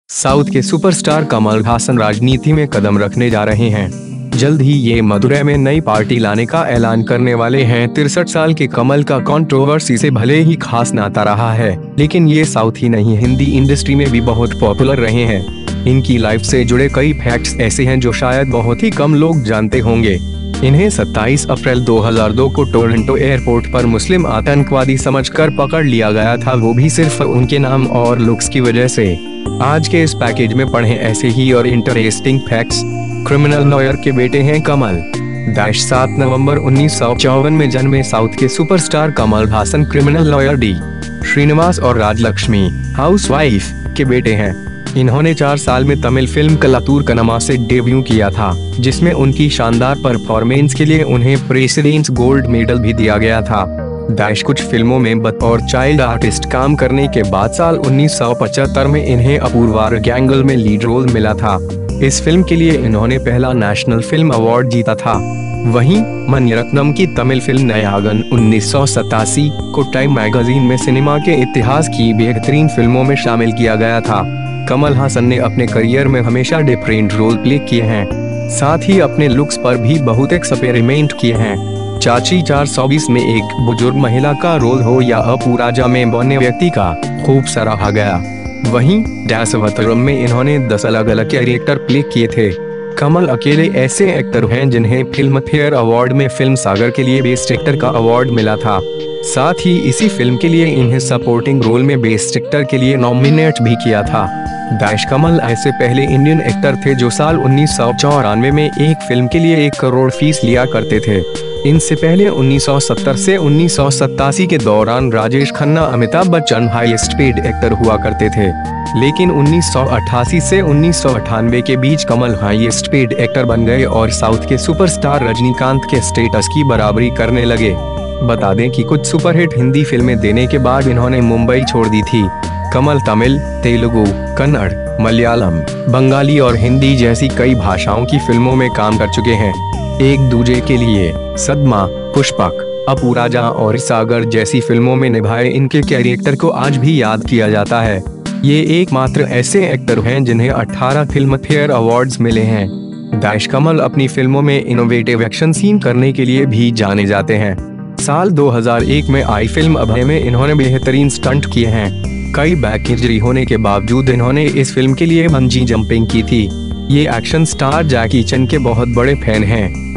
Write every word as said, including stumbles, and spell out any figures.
South के superstar Kamal Haasan राजनीति में कदम रखने जा रहे हैं। जल्द ही ये मदुरै में नई पार्टी लाने का ऐलान करने वाले हैं। तिरसठ साल के कमल का कंट्रोवर्सी से भले ही खास नाता रहा है, लेकिन ये साउथ ही नहीं हिंदी इंडस्ट्री में भी बहुत पॉपुलर रहे हैं। इनकी लाइफ से जुड़े कई फैक्ट्स ऐसे हैं जो शायद बहुत ही कम लोग जानते होंगे। इन्हें सत्ताईस अप्रैल दो हज़ार दो को टोरंटो एयरपोर्ट पर मुस्लिम आतंकवादी समझकर पकड़ लिया गया था, वो भी सिर्फ उनके नाम और लुक्स की वजह से। आज के इस पैकेज में पढ़ें ऐसे ही और इंटरेस्टिंग फैक्ट्स। क्रिमिनल लॉयर के बेटे हैं कमल। दाइश सात नवंबर उन्नीस सौ चौवन में जन्मे साउथ के superstar Kamal Haasan criminal lawyer D Srinivas और राजलक्ष्मी हाउसवाइफ के बेटे हैं। इन्होंने चार साल में तमिल फिल्म कलातूर कनमा से डेब्यू किया था, जिसमें उनकी शानदार परफॉर्मेंस के लिए उन्हें प्रेसिडेंट्स गोल्ड मेडल भी दिया गया था। दाइश कुछ फिल्मों में बतौर चाइल्ड आर्टिस्ट काम करने के बाद साल उन्नीस सौ पचहत्तर में इन्हें अपूर्वार गैंगल में लीड रोल मिला था। इस फिल्म के लिए इन्होंने पहला नेशनल फिल्म अवार्ड जीता था। वहीं मणिरत्नम की तमिल फिल्म नयागन उन्नीस सौ सतासी को टाइम मैगजीन में सिनेमा के इतिहास की बेहतरीन फिल्मों में शामिल किया गया था। कमल हासन ने अपने करियर में हमेशा डिफरेंट रोल प्ले किए हैं, साथ ही अपने लुक्स पर भी बहुत एक्सपेरिमेंट किए हैं। चाची चार सौ बीस में एक बुजुर्ग महिला का रोल हो या अपूराजा में बने व्यक्ति का खूब सराहा गया। वहीं डैसवतरम में इन्होंने दस अलग अलग कैरेक्टर प्ले किए थे। कमल अकेले ऐसे एक्टर हैं जिन्हें फिल्म फेयर अवार्ड में फिल्म सागर के लिए बेस्ट एक्टर का अवार्ड मिला था। साथ ही इसी फिल्म के लिए इन्हें सपोर्टिंग रोल में बेस्ट एक्टर के लिए नॉमिनेट भी किया था। दाइश कमल ऐसे पहले इंडियन एक्टर थे जो साल उन्नीस सौ चौरानवे में एक फिल्म के लिए एक करोड़ फीस लिया करते थे। इनसे पहले उन्नीस सौ सत्तर से उन्नीस सौ सत्तासी के दौरान Rajesh Khanna Amitabh Bachchan highest paid actor हुआ करते थे, लेकिन उन्नीस सौ अट्ठासी से उन्नीस सौ अट्ठानवे के बीच कमल हाईएस्ट पेड एक्टर बन गए और साउथ के सुपरस्टार रजनीकांत के स्टेटस की बराबरी करने लगे। बता दें कि कुछ सुपरहिट हिंदी फिल्में देने के बाद इन्होंने मुंबई छोड़ दी थी। कमल तमिल, तेलुगु, कन्नड़, मलयालम, बंगाली और हिंदी जैसी कई भाषाओं की फिल्मों में काम कर चुके हैं। एक दूजे के लिए, सदमा, पुष्पक, अपूराजा और सागर जैसी फिल्मों में निभाए इनके कैरेक्टर को आज भी याद किया जाता है। ये एकमात्र ऐसे एक्टर हैं जिन्हें अठारह फिल्म फेयर अवार्ड्स मिले हैं। दाइश कमल अपनी फिल्मों में इनोवेटिव एक्शन सीन करने के लिए भी जाने जाते हैं। साल दो हज़ार एक में आई फिल्म अभय में इन्होंने बेहतरीन स्टंट किए हैं। कई बैक इंजरी होने के बावजूद इन्होंने इस फिल्म के लिए बंजी जंपिंग की थी। ये एक्शन स्टार जैकी चैन के बहुत बड़े फैन हैं।